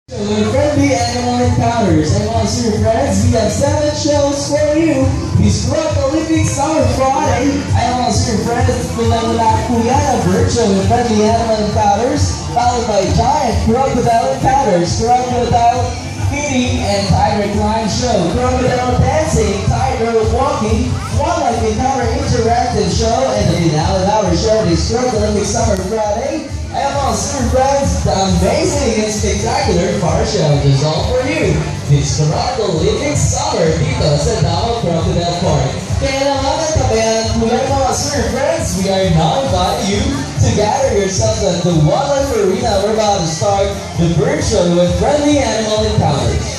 With friendly animal encounters and monster friends, we have 7 shows for you. This Rock Olympic Summer Friday, and monster friends, pinangulat po yan ang virtual with friendly animal encounters, followed by giant crocodile encounters, crocodile feeding, and tiger climb show, crocodile dancing, tiger walking, wildlife encounter interactive show, and the finale of our show is Rock Olympic Summer Friday. And monster friends, the amazing and spectacular car show is all for you. This Rock Olympic Summer dito sa Davao Crocodile Park. Kaya naman ang tabayan po yan monster friends, we are now inviting you to gather yourselves at the Wildlife Arena. We're about to start the bird show with friendly animal encounters.